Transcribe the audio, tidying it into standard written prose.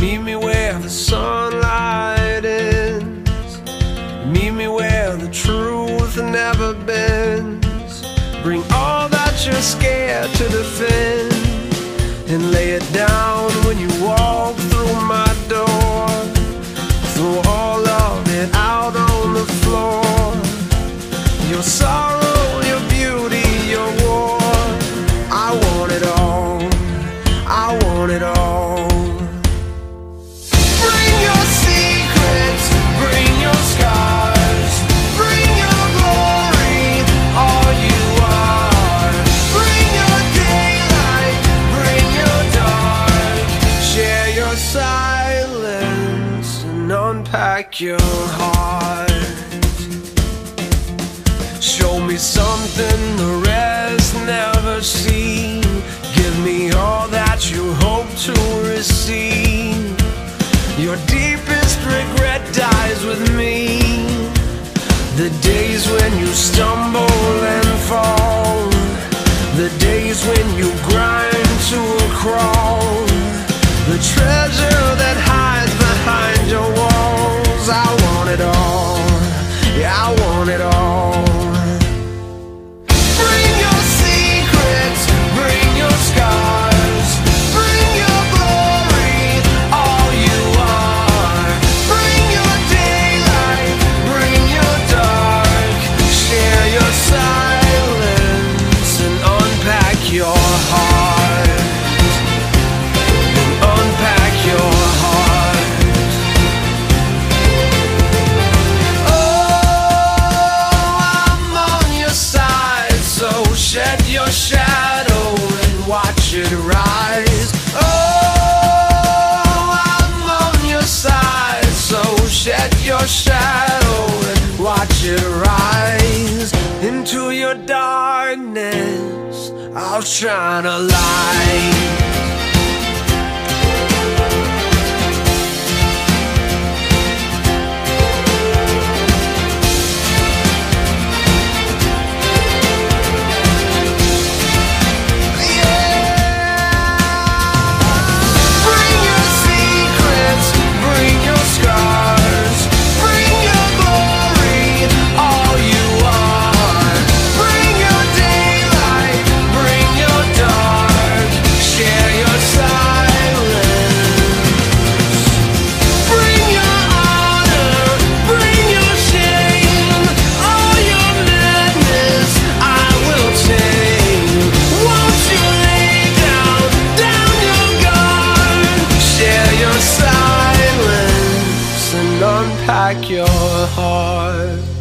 Meet me where the sunlight ends. Meet me where the truth never bends. Bring all that you're scared to defend, and lay it down when you walk through my door. Throw all of it out on the floor. Your sorrow, your beauty, your war. I want it all, I want it all. Bring your secrets, bring your scars, bring your glory, all you are. Bring your daylight, bring your dark. Share your silence and unpack your heart. Show me something the rest never see. Give me all that you hope to receive. Your deepest regret dies with me. The days when you stumble and fall, the days when you grind to a crawl, the treasure that hides behind your walls. I want it all, yeah, I want it all. Shed your shadow and watch it rise. Oh, I'm on your side, so shed your shadow and watch it rise. Into your darkness, I'll shine a light. Unpack your heart.